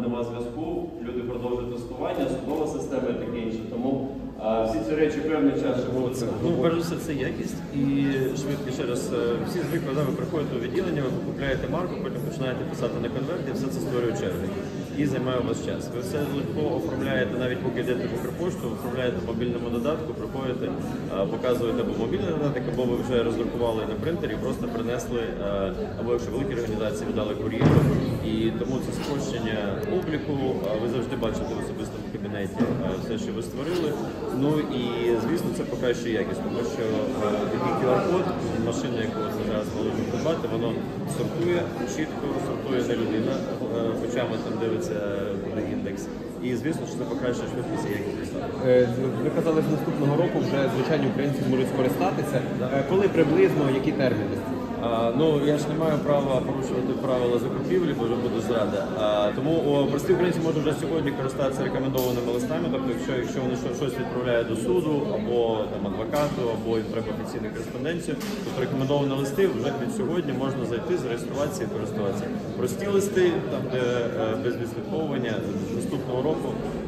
немає зв'язку, люди продовжують тестування, судова система і таке інше. Тому всі ці речі певний час ще будуть. Ну, перш за все, це якість і швидкість. Ще раз, всі звикли, ви приходите у відділення, ви купуєте марку, потім починаєте писати на конверті, все це створює черги. І займає у вас час. Ви все легко оформляєте, навіть поки йдете в Укрпошту, оформляєте в мобільному додатку, приходите, показуєте або мобільний додаток, або ви вже роздрукували на принтері, просто принесли, або якщо великі організації віддали кур'єру. І тому це спрощення обліку, ви завжди бачите в особистому кабінеті все, що ви створили. Ну і, звісно, це покращує якість, тому що такий QR-код, машина, яку ми зараз можемо придбати, воно сортує чітко, сортує не людина, очами там дивиться індекс. І, звісно, що це покращує швидкість і якість. Ви казали, з наступного року вже звичайні українці зможуть скористатися. Коли приблизно, які терміни? Ну, я ж не маю права порушувати правила закупівлі, бо вже буде зрада. Тому прості українці можуть вже сьогодні користатися рекомендованими листами, тобто якщо вони щось відправляють до суду, або там, адвокату, або їм треба офіційну кореспонденцію, тобто рекомендовані листи вже від сьогодні можна зайти, зареєструватися і користуватися. Прості листи, там де без відслідковування наступного року.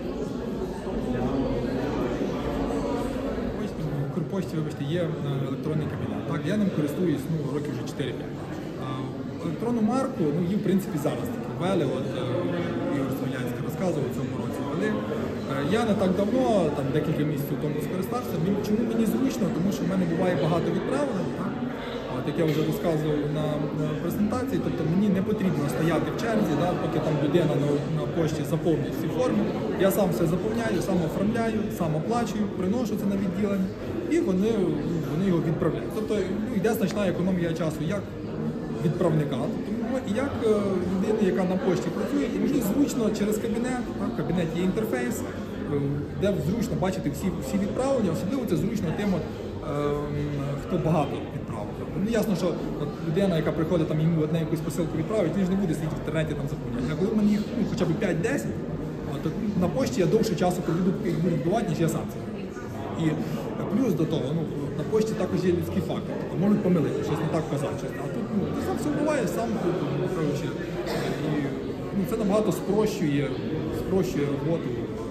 Укрпошті, вибачте, є електронний кабінет. Так, я ним користуюсь років вже 4-5. Електронну марку, її в принципі зараз таки ввели, Ігор Смілянський розказував в цьому році. Але я не так давно, там декілька місяців тому скористався. Чому мені зручно? Тому що в мене буває багато відправлень. Як я вже розказував на презентації, тобто мені не потрібно стояти в черзі, поки там людина на пошті заповнить всі форми. Я сам все заповняю, сам оформляю, сам оплачую, приношу це на відділення і вони його відправляють. Тобто йде значна економія часу як відправника, і як людини, яка на пошті працює. І мені зручно через кабінет, в кабінеті є інтерфейс, де зручно бачити всі відправлення, особливо це зручно тим, хто багато відправив. Ну, ясно, що людина, яка приходить, там, йому одне якусь посилку відправить, він ж не буде сидіти в інтернеті там заповняти. А коли в мене їх хоча б 5-10, то на пошті я довше часу буду відбувати, ніж я сам це. І плюс до того, на пошті також є людський фактор. Тобто можуть помилити, щось не так казати. А тут ти сам все буває, сам коротше. І це набагато спрощує роботу.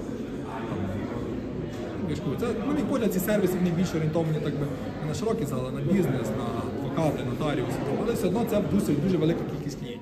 Це, на мій погляд, ці сервіси вони більш орієнтовані так би, не на широкий зал, а на бізнес, на адвокати, нотаріуси. Але все одно це дуже велика кількість клієнтів.